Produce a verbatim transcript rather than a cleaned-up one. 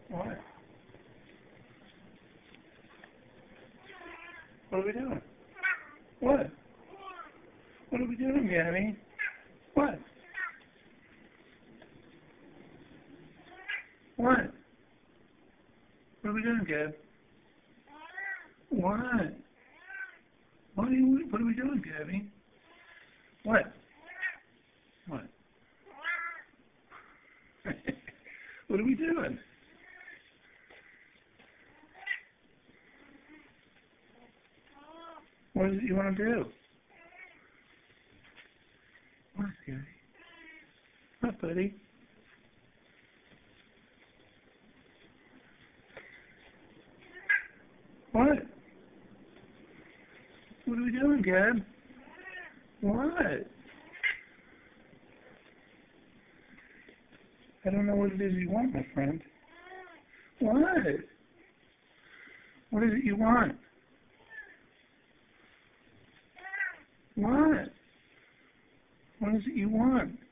What? What are we doing? What? What are we doing, Gabby? What? What? What are we doing, Gab? What? What are, you, what are we doing, Gabby? What? What? What are we doing? What is it you want to do? What, Gabby? What, buddy? What? What are we doing, Gab? What? I don't know what it is you want, my friend. What? What is it you want? What? What is it you want?